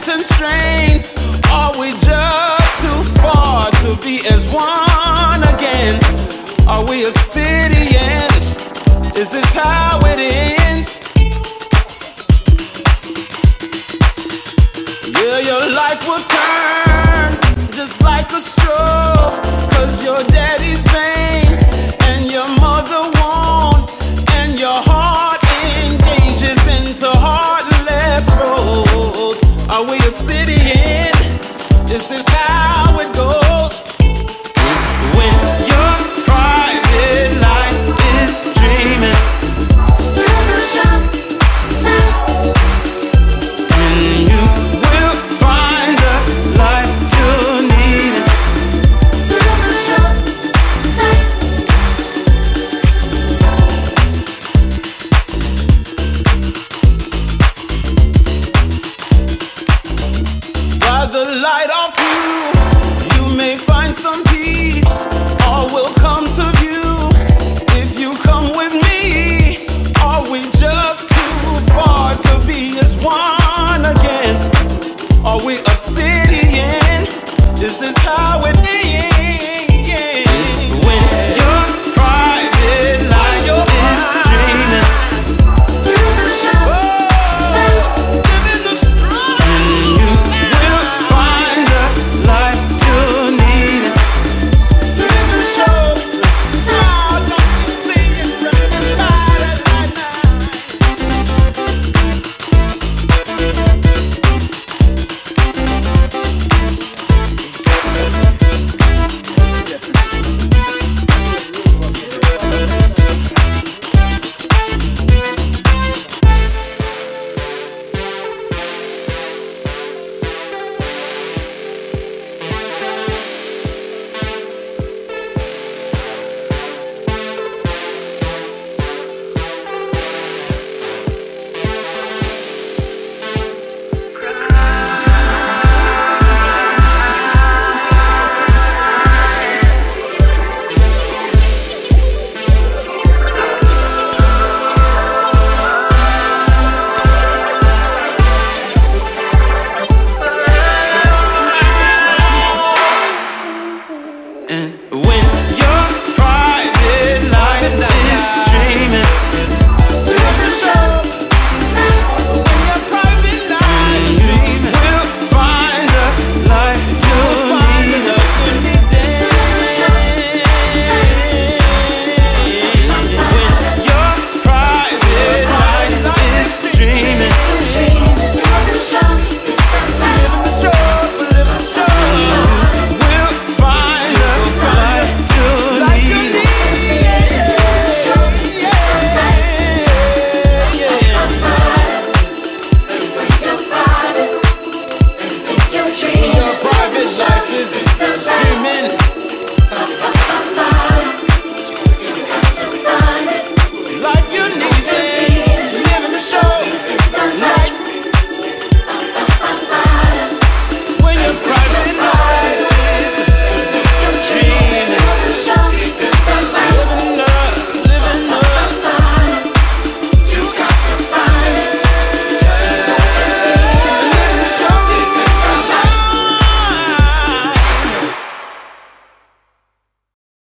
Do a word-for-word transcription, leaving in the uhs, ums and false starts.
and strains? Are we just too far to be as one again? Are we obsidian? Is this how it ends? Yeah, your life will turn just like a straw, 'cause your daddy's vain and your mother won't, and your heart engages into heartless roads. Are we obsidian? Is this how it goes? When your private life is dreaming, You will show me. and you will find the life you need. You will show me. Slide the light off you.